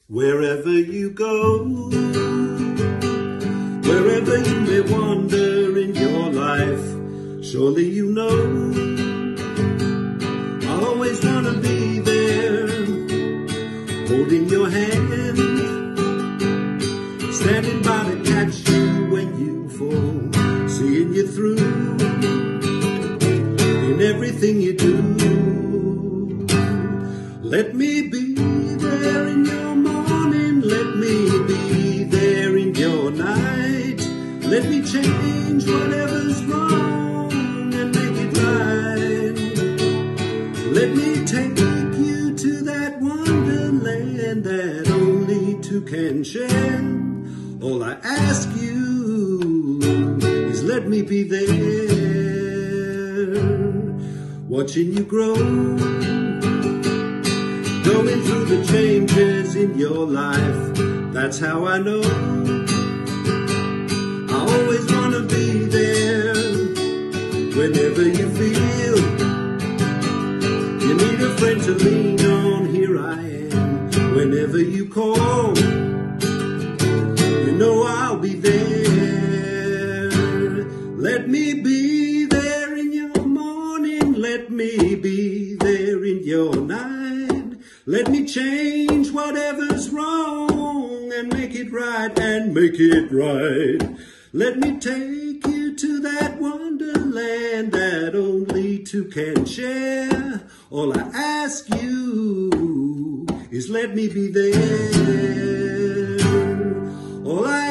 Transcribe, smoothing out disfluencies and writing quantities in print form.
Wherever you go, wherever you may wander in your life, surely you know I always want to be there, holding your hand, standing by to catch you when you fall, seeing you through in everything you do. Let me be there in your morning, let me be there in your night. Let me change whatever's wrong and make it right. Let me take you to that wonderland that only two can share. All I ask you is let me be there, watching you grow, going through the changes in your life. That's how I know I always want to be there. Whenever you feel you need a friend to lean on, here I am. Whenever you call, you know I'll be there. Let me be there in your morning, let me be there in your night. Let me change whatever's wrong and make it right, and make it right. Let me take you to that wonderland that only two can share. All I ask you is let me be there. All I